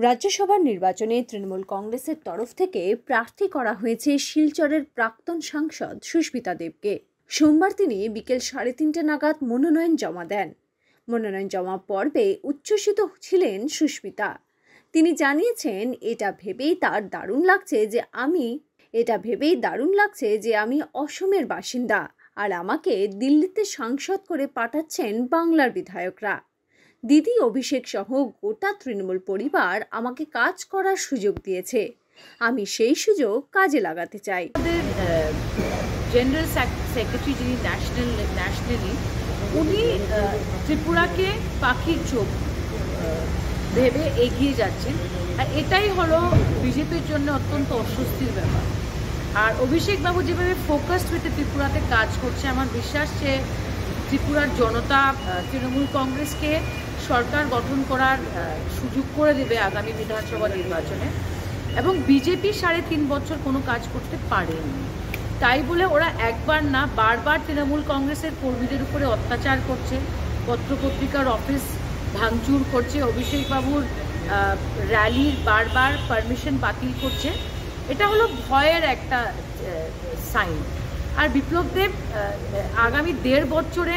রাজ্যসভার নির্বাচনে তৃণমূল কংগ্রেসের তরফ থেকে প্রার্থী করা হয়েছে শিলচরের প্রাক্তন সাংসদ সুস্মিতা দেবকে। সোমবার তিনি বিকেল 3:30 নাগাদ মনোনয়ন জমা দেন। মনোনয়ন জমা পর্বে উচ্ছ্বসিত ছিলেন সুস্মিতা। তিনি জানিয়েছেন, এটা ভেবেই দারুণ লাগছে যে আমি অসমের বাসিন্দা আর আমাকে দিল্লিতে সাংসদ করে পাঠাচ্ছেন বাংলার বিধায়করা। দিদি অভিষেক সহ গোটা তৃণমূল পরিবার আমাকে কাজ করার সুযোগ দিয়েছে, আমি সেই সুযোগ কাজে লাগাতে চাই। জেনারেল সেক্রেটারি যিনি ন্যাশনালি উনি ত্রিপুরাকে পাখির চোখ ভেবে এগিয়ে যাচ্ছেন, আর এটাই হলো বিজেপির জন্য অত্যন্ত অস্বস্তির ব্যাপার। আর অভিষেক বাবু যেভাবে ফোকাসড উইথ ত্রিপুরাতে কাজ করছে, আমার বিশ্বাস যে ত্রিপুরার জনতা তৃণমূল কংগ্রেসকে সরকার গঠন করার সুযোগ করে দেবে আগামী বিধানসভা নির্বাচনে। এবং বিজেপি 3.5 বছর কোনো কাজ করতে পারেনি, তাই বলে ওরা একবার না বারবার তৃণমূল কংগ্রেসের কর্মীদের উপরে অত্যাচার করছে, পত্রপত্রিকার অফিস ভাঙচুর করছে, অভিষেক বাবুর র্যালির বারবার পারমিশন বাতিল করছে। এটা হলো ভয়ের একটা সাইন। আর বিপ্লব দেব আগামী 1.5 বছরে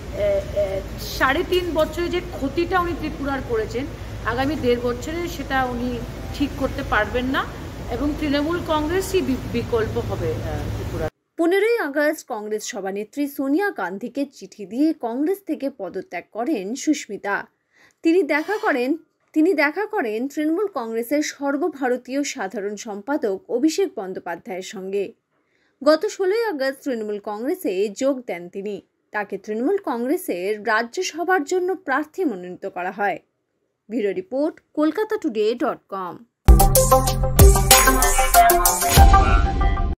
3.5 বছরে যে ক্ষতিটা উনি ত্রিপুরার করেছেন, আগামী 1.5 বছরে সেটা উনি ঠিক করতে পারবেন না, এবং তৃণমূল কংগ্রেসই বিকল্প হবে ত্রিপুরা। 15ই আগস্ট কংগ্রেস সভানেত্রী সোনিয়া গান্ধীকে চিঠি দিয়ে কংগ্রেস থেকে পদত্যাগ করেন সুস্মিতা। তিনি দেখা করেন তৃণমূল কংগ্রেসের সর্বভারতীয় সাধারণ সম্পাদক অভিষেক বন্দ্যোপাধ্যায়ের সঙ্গে। গত 16ই আগস্ট তৃণমূল কংগ্রেসে যোগ দেন তিনি। তাকে তৃণমূল কংগ্রেসের রাজ্যসভার জন্য প্রার্থী মনোনীত করা হয়। Bureau report, kolkatatoday.com।